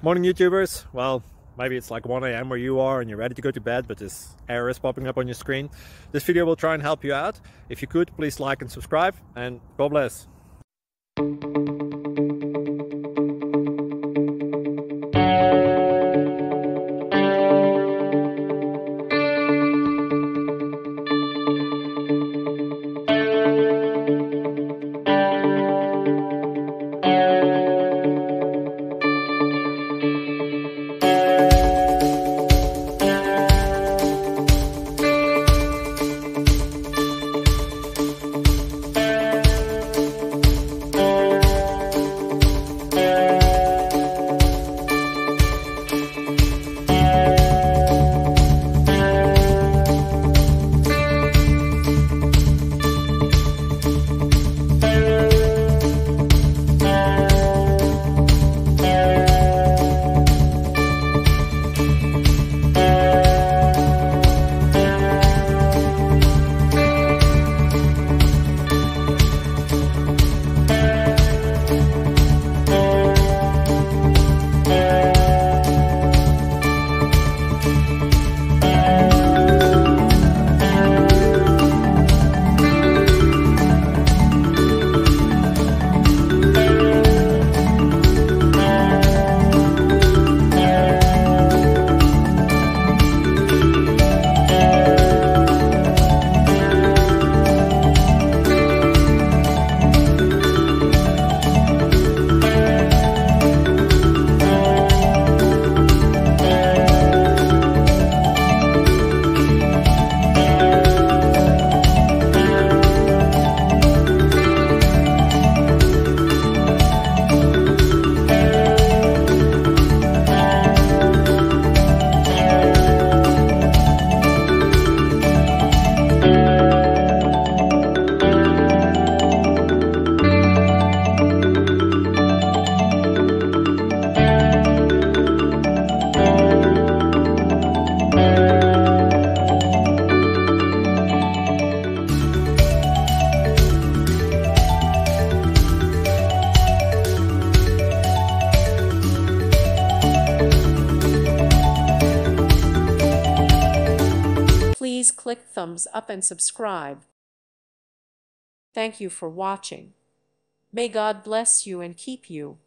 Morning YouTubers. Well, maybe it's like 1 a.m. where you are and you're ready to go to bed, but this error is popping up on your screen. This video will try and help you out. If you could, please like and subscribe, and God bless. Please click thumbs up and subscribe. Thank you for watching. May God bless you and keep you.